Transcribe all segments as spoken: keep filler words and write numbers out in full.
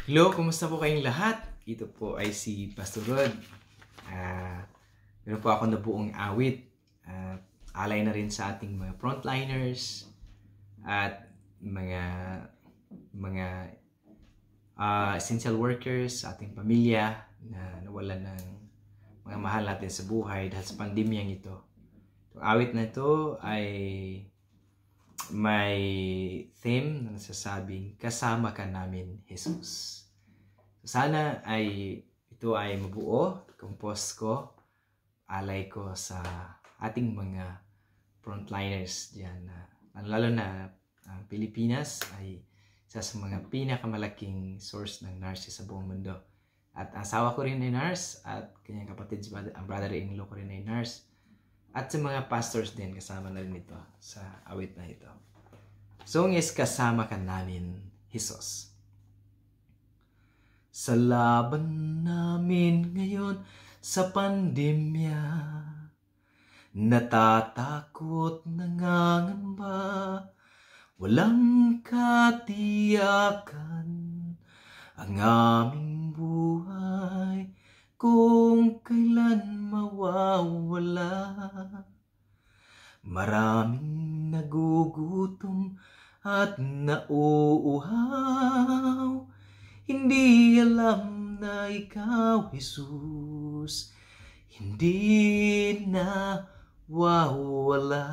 Hello, kumusta po kayong lahat? Ito po ay si Pastor Rod. Uh, meron po ako na buong awit. Uh, alay na rin sa ating mga frontliners at mga mga uh, essential workers sa ating pamilya na nawalan ng mga mahal natin sa buhay dahil sa pandemyang ito. Itong awit na ito ay may theme na nasasabing kasama ka namin, Jesus. So, sana ay ito ay mabuo, compose ko, alay ko sa ating mga frontliners diyan, na lalo na ang Pilipinas ay isa sa mga pinakamalaking source ng nurse sa buong mundo. At asawa ko rin ay nurse at kanyang kapatid, ang brother-in-law ko rin ay nurse. At sa mga pastors din, kasama na rin ito sa awit na ito. Song is kasama ka namin, Jesus. Sa laban namin ngayon sa pandemya, natatakot, nangangamba, walang katiyakan ang aming buhay, kung kailan mawawala. Maraming nagugutom at nauuhaw, hindi alam na ikaw, Jesus, hindi na wawala.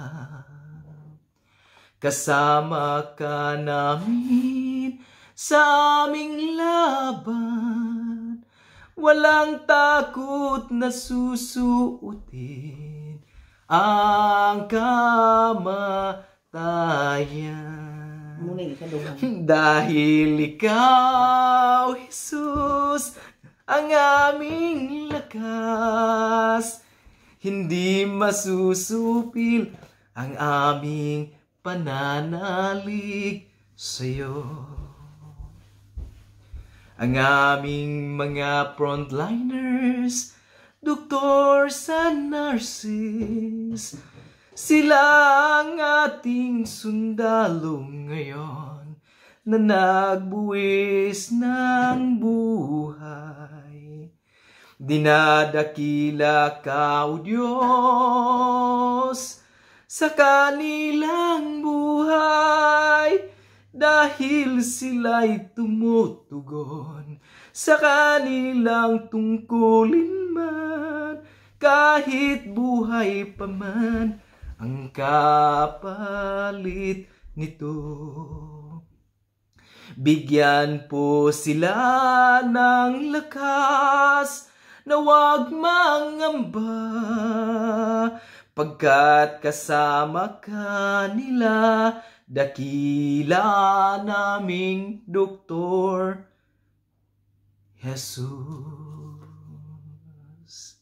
Kasama ka namin sa aming laban, walang takot na susuotin ang kamatayan. Dahil ikaw, Jesus, ang aming lakas, hindi masusupil ang aming pananalig sa'yo. Ang aming mga frontliners, doctors and nurses, sila ang ating sundalo ngayon na nagbuwis ng buhay. Dinadakila ka, O Diyos, sa kanilang buhay, dahil sila'y tumutugon sa kanilang tungkulin man, kahit buhay pa man ang kapalit nito. Bigyan po sila ng lakas na huwag mangamba, pagkat kasama ka nila, dakila naming Doktor Jesus.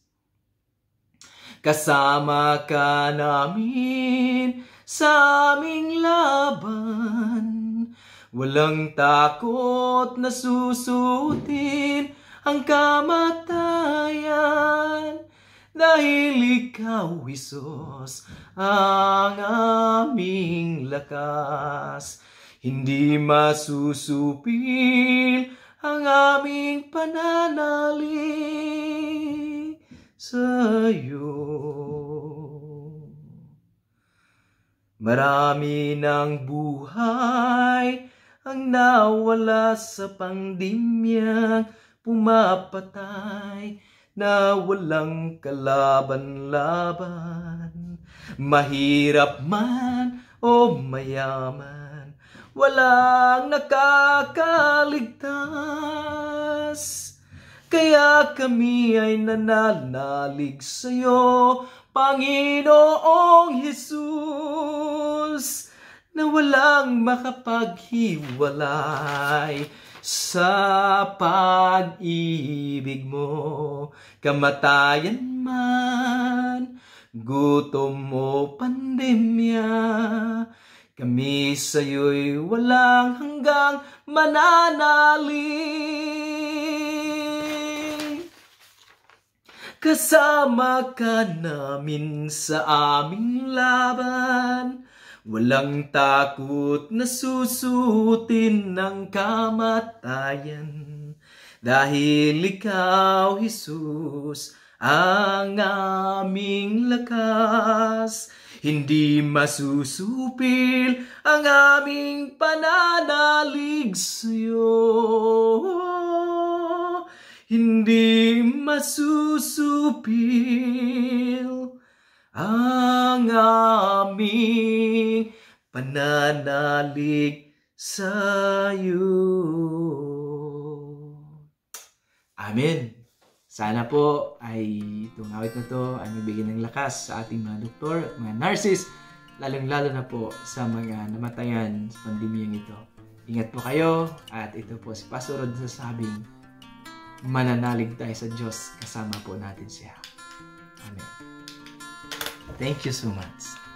Kasama ka namin sa aming laban, walang takot na susutin ang kamatayan, dahil ikaw, Jesus, ang aming lakas. Hindi masusupil ang aming pananalig sa'yo. Marami ng buhay ang nawala sa pandemyang pumapatay, na walang kalaban-laban. Mahirap man o mayaman, walang nakakaligtas. Kaya kami ay nananalig sa'yo, Panginoong Jesus, na walang makapaghiwalay sa pag-ibig mo. Kamatayan man, gutom o pandemya, kami sa'yo'y walang hanggang mananalig. Kasama ka namin sa aming laban, walang takot na susutin ng kamatayan. Dahil ikaw, Jesus, ang aming lakas, hindi masusupil ang aming pananalig sa'yo. Hindi masusupil ang aming pananalig sa'yo. Amen. Sana po ay itong awit na to ay magbigay ng lakas sa ating mga doktor at mga nurses, lalong-lalo na po sa mga namatayan sa pandemyang ito. Ingat po kayo at ito po si Pastor Rod sasabing, mananalig tayo sa Diyos, kasama po natin siya. Amen. Thank you so much.